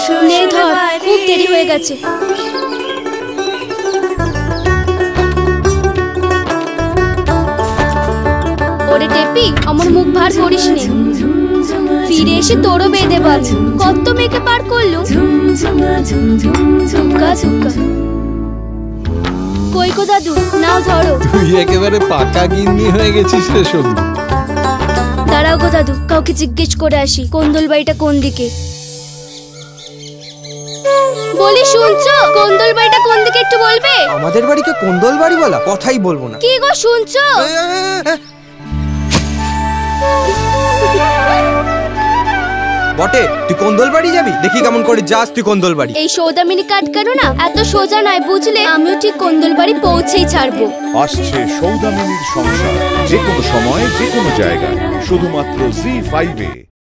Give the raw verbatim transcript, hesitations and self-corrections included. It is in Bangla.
নে ধর, খুব দেরি হয়ে গেছে। ওরে টেপি, আমার মুখ ভার করিস নে। ফিরে এসে তোরও বেঁধে বল, কত মেয়েকে পার করলু। দুগ্গা দুগ্গা। কই গো দাদু, নাও ধরো। তুই একেবারে পাকা গিন্নি হয়ে গেছিস রে সন্ধু। দাঁড়াও গো দাদু, কাউকে জিজ্ঞেস করে আসি কোন্দল বাড়িটা কোন দিকে। বলি শুনছো, কোন্দল বাড়িটা কোন দিকে একটু বলবে? আমাদের বাড়িকে কোন্দল বাড়ি বলা? কথাই বলবো না। কি গো শুনছো? বটে, তুই কোন্দল বাড়ি যাবি? দেখি কেমন করে যাস তুই কোন্দল বাড়ি। এই সৌদামিনী কাট কারো না, এত সোজা নয় বুঝলে। আমিও ঠিক কোন্দল বাড়ি পৌঁছেই ছাড়বো। আসছে সৌদামিনীর সংসার, যে কোনো সময় যে কোনো জায়গায়, শুধুমাত্র জি ফাইভ এ।